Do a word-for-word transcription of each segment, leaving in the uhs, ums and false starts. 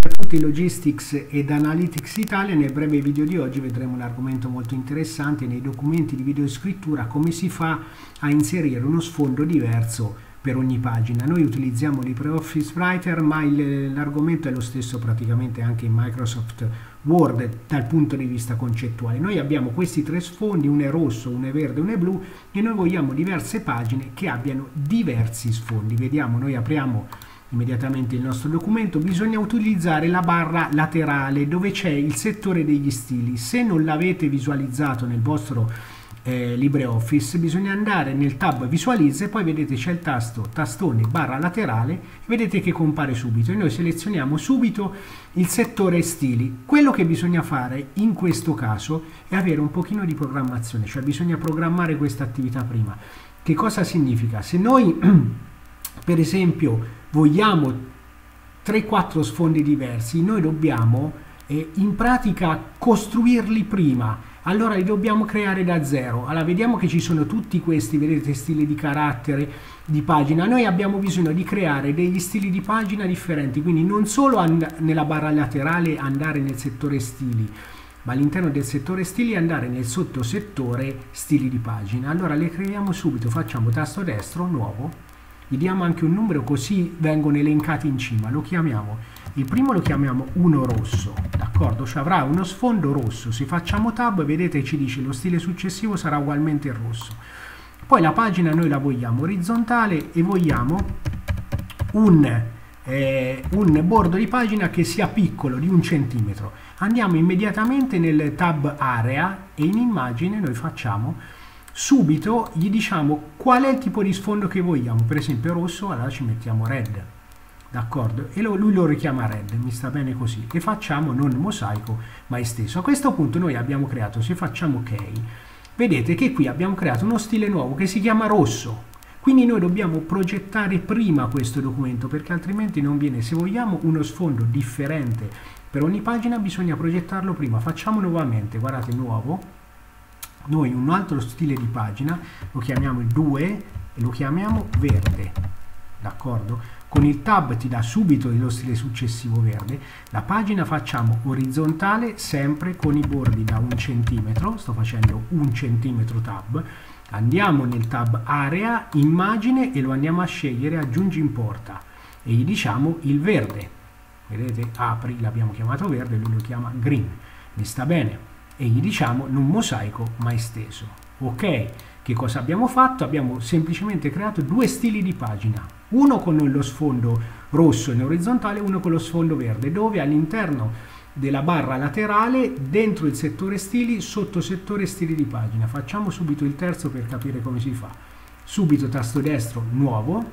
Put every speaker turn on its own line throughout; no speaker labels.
Tutti Logistics ed Analytics Italia. Nel breve video di oggi vedremo un argomento molto interessante nei documenti di videoscrittura: come si fa a inserire uno sfondo diverso per ogni pagina. Noi utilizziamo LibreOffice Writer, ma l'argomento è lo stesso praticamente anche in Microsoft Word dal punto di vista concettuale. Noi abbiamo questi tre sfondi, uno è rosso, uno è verde, uno è blu, e noi vogliamo diverse pagine che abbiano diversi sfondi. Vediamo, noi apriamo immediatamente il nostro documento. Bisogna utilizzare la barra laterale dove c'è il settore degli stili. Se non l'avete visualizzato nel vostro eh, LibreOffice, bisogna andare nel tab visualizza e poi vedete c'è il tasto tastone barra laterale, vedete che compare subito e noi selezioniamo subito il settore stili. Quello che bisogna fare in questo caso è avere un pochino di programmazione, cioè bisogna programmare questa attività prima. Che cosa significa? Se noi per esempio vogliamo tre quattro sfondi diversi, noi dobbiamo eh, in pratica costruirli prima, allora li dobbiamo creare da zero. Allora vediamo che ci sono tutti questi, vedete, stili di carattere, di pagina. Noi abbiamo bisogno di creare degli stili di pagina differenti, quindi non solo nella barra laterale andare nel settore stili, ma all'interno del settore stili andare nel sottosettore stili di pagina. Allora le creiamo subito, facciamo tasto destro, nuovo, gli diamo anche un numero così vengono elencati in cima. Lo chiamiamo, il primo lo chiamiamo uno rosso, d'accordo? Cioè avrà uno sfondo rosso. Se facciamo tab vedete ci dice lo stile successivo sarà ugualmente il rosso. Poi la pagina noi la vogliamo orizzontale e vogliamo un, eh, un bordo di pagina che sia piccolo, di un centimetro. Andiamo immediatamente nel tab area e in immagine noi facciamo subito, gli diciamo qual è il tipo di sfondo che vogliamo. Per esempio rosso, allora ci mettiamo red, d'accordo? E lo, lui lo richiama red, mi sta bene così. E facciamo non mosaico ma esteso. A questo punto noi abbiamo creato, se facciamo ok, vedete che qui abbiamo creato uno stile nuovo che si chiama rosso. Quindi noi dobbiamo progettare prima questo documento, perché altrimenti non viene. Se vogliamo uno sfondo differente per ogni pagina bisogna progettarlo prima. Facciamo nuovamente, guardate, nuovo. Noi un altro stile di pagina lo chiamiamo il due e lo chiamiamo verde, d'accordo? Con il tab ti dà subito lo stile successivo verde. La pagina facciamo orizzontale sempre con i bordi da un centimetro, sto facendo un centimetro tab. Andiamo nel tab area, immagine, e lo andiamo a scegliere aggiungi importa e gli diciamo il verde, vedete, apri, l'abbiamo chiamato verde, lui lo chiama green, mi sta bene. E gli diciamo non mosaico ma esteso. Ok, che cosa abbiamo fatto? Abbiamo semplicemente creato due stili di pagina, uno con lo sfondo rosso in orizzontale, uno con lo sfondo verde, dove all'interno della barra laterale, dentro il settore stili, sottosettore stili di pagina. Facciamo subito il terzo per capire come si fa. Subito tasto destro, nuovo,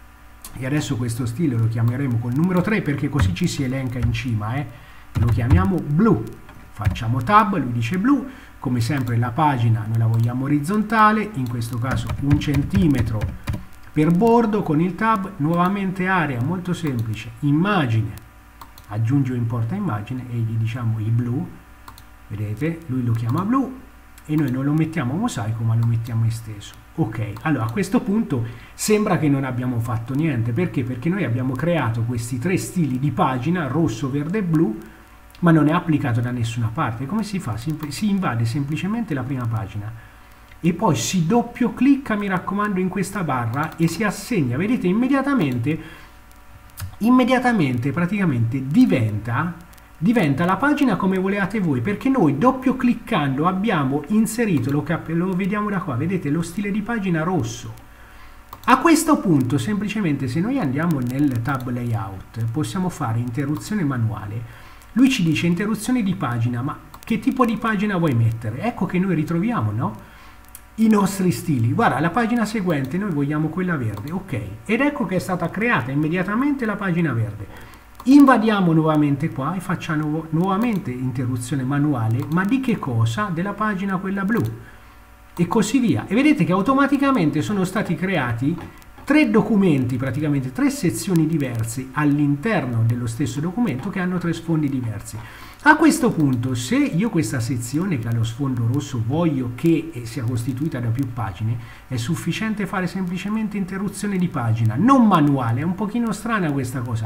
e adesso questo stile lo chiameremo col numero tre perché così ci si elenca in cima, eh? Lo chiamiamo blu. Facciamo tab, lui dice blu, come sempre la pagina noi la vogliamo orizzontale, in questo caso un centimetro per bordo. Con il tab nuovamente area, molto semplice, immagine, aggiungi o importa immagine e gli diciamo il blu, vedete, lui lo chiama blu e noi non lo mettiamo mosaico ma lo mettiamo esteso. Ok, allora a questo punto sembra che non abbiamo fatto niente, perché? Perché noi abbiamo creato questi tre stili di pagina, rosso, verde e blu, ma non è applicato da nessuna parte. Come si fa? Si, si invade semplicemente la prima pagina e poi si doppio clicca, mi raccomando, in questa barra e si assegna, vedete, immediatamente immediatamente praticamente diventa diventa la pagina come volevate voi, perché noi doppio cliccando abbiamo inserito, lo, lo vediamo da qua, vedete, lo stile di pagina rosso. A questo punto semplicemente, se noi andiamo nel tab layout, possiamo fare interruzione manuale. Lui ci dice interruzione di pagina, ma che tipo di pagina vuoi mettere? Ecco che noi ritroviamo, no? I nostri stili. Guarda, la pagina seguente noi vogliamo quella verde, ok. Ed ecco che è stata creata immediatamente la pagina verde. Invadiamo nuovamente qua e facciamo nu nuovamente interruzione manuale, ma di che cosa? Della pagina quella blu. E così via. E vedete che automaticamente sono stati creati tre documenti, praticamente tre sezioni diverse all'interno dello stesso documento che hanno tre sfondi diversi. A questo punto, se io questa sezione che ha lo sfondo rosso voglio che sia costituita da più pagine, è sufficiente fare semplicemente interruzione di pagina, non manuale. È un pochino strana questa cosa.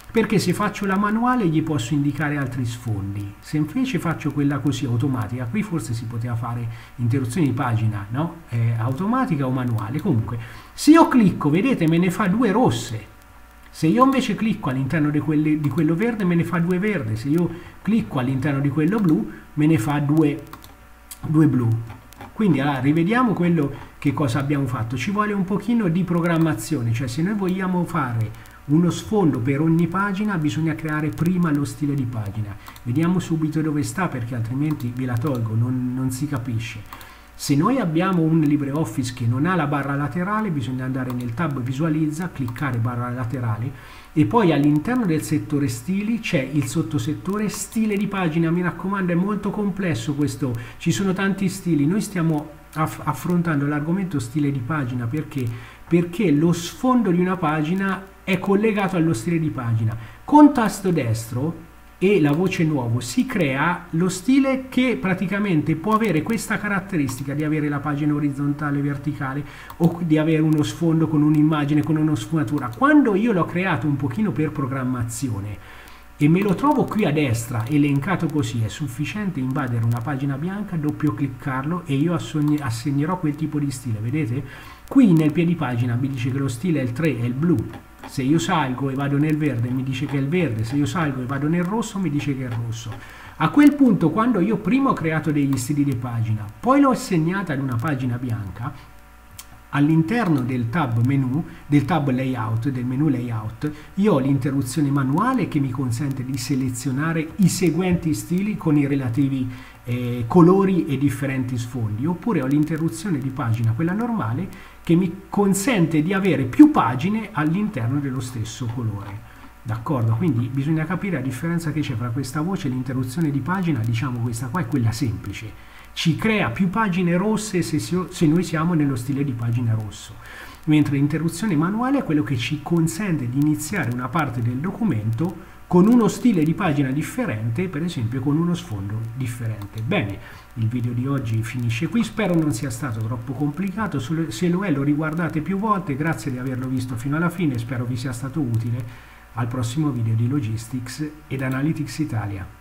perché se faccio la manuale gli posso indicare altri sfondi. Se invece faccio quella così automatica, qui forse si poteva fare interruzione di pagina, no? Eh, automatica o manuale. Comunque, se io clicco, vedete, me ne fa due rosse. Se io invece clicco all'interno di, di quello verde, me ne fa due verde. Se io clicco all'interno di quello blu, me ne fa due, due blu. Quindi allora, rivediamo quello che cosa abbiamo fatto. Ci vuole un pochino di programmazione, cioè se noi vogliamo fare uno sfondo per ogni pagina bisogna creare prima lo stile di pagina. Vediamo subito dove sta, perché altrimenti ve la tolgo, non, non si capisce. Se noi abbiamo un LibreOffice che non ha la barra laterale, bisogna andare nel tab visualizza, cliccare barra laterale e poi all'interno del settore stili c'è il sottosettore stile di pagina. Mi raccomando, è molto complesso questo, ci sono tanti stili. Noi stiamo aff- affrontando l'argomento stile di pagina perché? Perché lo sfondo di una pagina è collegato allo stile di pagina. Con tasto destro e la voce nuovo si crea lo stile che praticamente può avere questa caratteristica di avere la pagina orizzontale, verticale o di avere uno sfondo con un'immagine, con una sfumatura. Quando io l'ho creato un pochino per programmazione e me lo trovo qui a destra elencato così, è sufficiente invadere una pagina bianca, doppio cliccarlo e io assegnerò quel tipo di stile. Vedete? Qui nel piedipagina mi dice che lo stile è il tre, è il blu. Se io salgo e vado nel verde mi dice che è il verde, se io salgo e vado nel rosso mi dice che è il rosso. A quel punto, quando io prima ho creato degli stili di pagina, poi l'ho assegnata ad una pagina bianca, all'interno del tab menu, del tab layout, del menu layout, io ho l'interruzione manuale che mi consente di selezionare i seguenti stili con i relativi eh, colori e differenti sfondi, oppure ho l'interruzione di pagina, quella normale, che mi consente di avere più pagine all'interno dello stesso colore. D'accordo? Quindi bisogna capire la differenza che c'è fra questa voce e l'interruzione di pagina. Diciamo questa qua è quella semplice, ci crea più pagine rosse se, se noi siamo nello stile di pagina rosso, mentre l'interruzione manuale è quello che ci consente di iniziare una parte del documento con uno stile di pagina differente, per esempio con uno sfondo differente. Bene, il video di oggi finisce qui, spero non sia stato troppo complicato, se lo è lo riguardate più volte. Grazie di averlo visto fino alla fine, spero vi sia stato utile. Al prossimo video di Logistics ed Analytics Italia.